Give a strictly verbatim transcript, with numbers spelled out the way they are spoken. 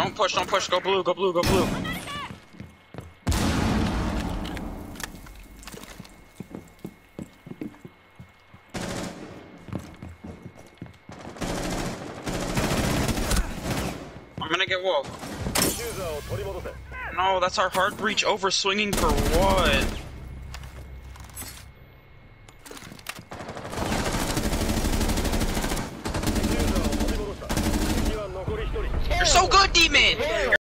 Don't push, don't push. Go blue, go blue, go blue. I'm gonna get wolf. No, that's our hard breach over swinging for what? You're so good, Demon!